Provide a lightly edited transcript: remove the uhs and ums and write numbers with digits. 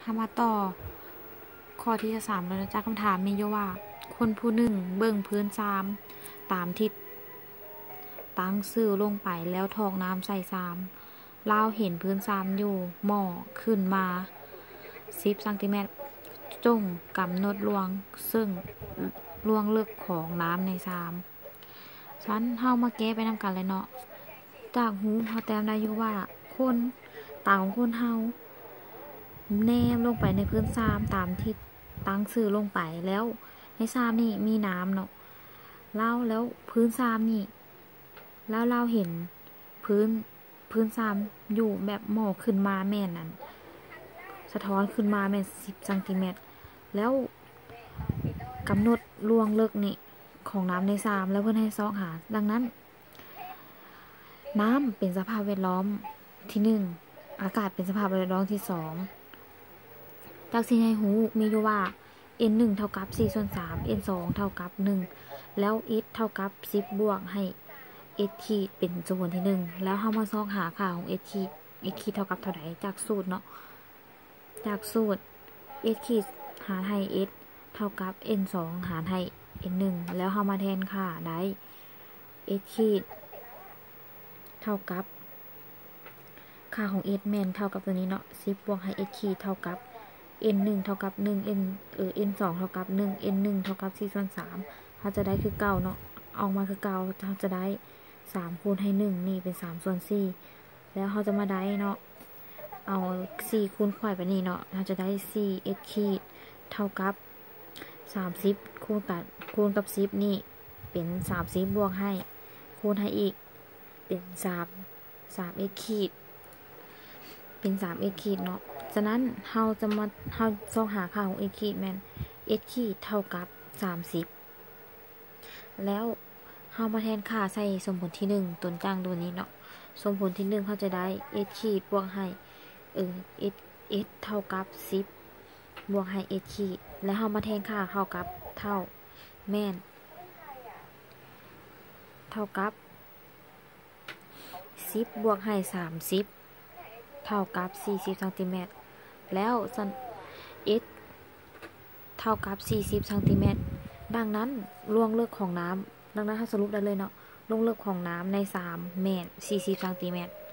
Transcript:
ามาต่อข้อที่3แล้วนะจ๊ะคำถามมีอยู่ว่า คนผู้หนึ่งเบิ่งพื้นซ้ำตามทิศตั้งซื่อลงไปแล้วทอกน้ำใส่ซ้ำลาวเห็นพื้นซ้ำอยู่หม้อขึ้นมา10ซนจงกำหนดลวงซึ่งลวงลึกของน้ำในซ้ำฉันเฮามาแก้ไปนำกันเลยเนาะจากหูเฮาแต้มได้อยู่ว่าคนตาของคนเฮาแนมลงไปในพื้นซ้ำตามทิศตั้งซื่อลงไปแล้วในซ้ำนี่มีน้ำเนาะแล้วพื้นซ้ำนี่แล้วเราเห็นพื้นซ้ำอยู่แบบหมอกขึ้นมาแม่นนั่นสะท้อนขึ้นมาแม่น10 ซนแล้วกำหนดลวงลึกนี่ของน้ำในซ้ำแล้วเพื่อนให้ซอกหาดังนั้นน้ำเป็นสภาพแวดล้อมที่1อากาศเป็นสภาพแวดล้อมที่2จากสิ่งให้หูมีอยู่ว่า n1 เท่ากับ4/3 n2 เท่ากับ1แล้ว s เท่ากับ10บวกให้ s ขีดเป็นส่วนที่1แล้วเฮามาซอกหาค่าของ s ขีด s ขีดเท่ากับเท่าใดจากสูตรเนาะจากสูตร s ขีดหารให้ s เท่ากับ n2 หารให้ n1 แล้วเฮามาแทนค่าได้ s ขีดเท่ากับค่าของ s แม่นเท่ากับตัวนี้เนาะ10บวกให้ s ขีดเท่ากับ n1 เท่ากับ1 n2 เท่ากับ1 n1 เท่ากับ4/3เราจะได้คือเก่าเนาะออกมาคือเก่าเราจะได้3คูณให้1นี่เป็น3/4แล้วเราจะมาได้เนาะเอา4คูณไขว้ไปนี่เนาะเราจะได้ 4s ขีดเท่ากับ30คูณกับ10นี่เป็น30บวกให้คูณให้อีกเป็น3s ขีดเป็น3s ขีดเนาะฉะนั้นเราซอกหาค่าของ s ขีดแม่น s ขีดเท่ากับ30แล้วเรามาแทนค่าใส่สมผลที่1ต้นกลางตัวนี้เนาะสมผลที่1เขาจะได้ s ขีดบวกให้s เท่ากับ10บวกให้ s ขีดแล้วเรามาแทนค่าเท่ากับเท่าแม่นเท่ากับ10บวกให้30เท่ากับ40 ซนแล้วs เท่ากับ40 ซนดังนั้นลวงลึกของน้ำดังนั้นถ้าสรุปได้เลยเนาะลวงลึกของน้ำใน3แม่น40 ซน